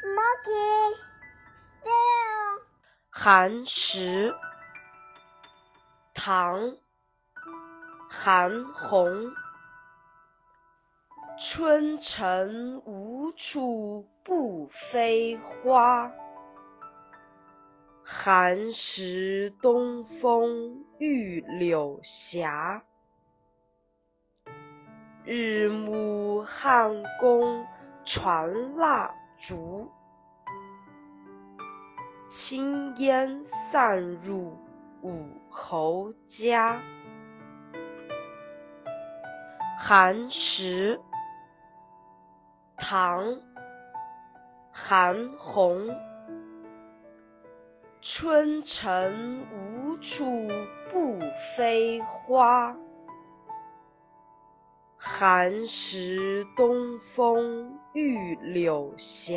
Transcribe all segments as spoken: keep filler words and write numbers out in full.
Monkey still 寒食，唐，韩翃。春城无处不飞花，寒食东风御柳斜。日暮汉宫传蜡烛，轻烟散入五侯家。寒食，唐，韩翃。春城无处不飞花，寒食东风御柳斜。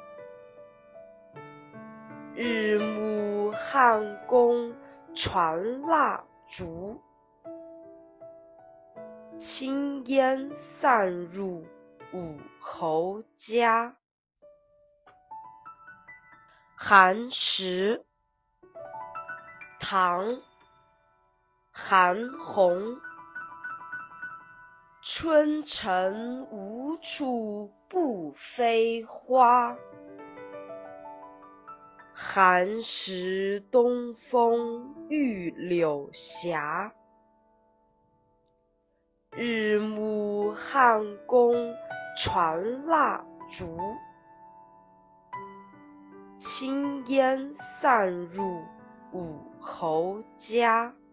日暮汉宫传蜡烛，轻烟散入五侯家。寒食，唐，韩翃。春城无处不飞花，寒食东风御柳斜。日暮汉宫传蜡烛，轻烟散入五侯家。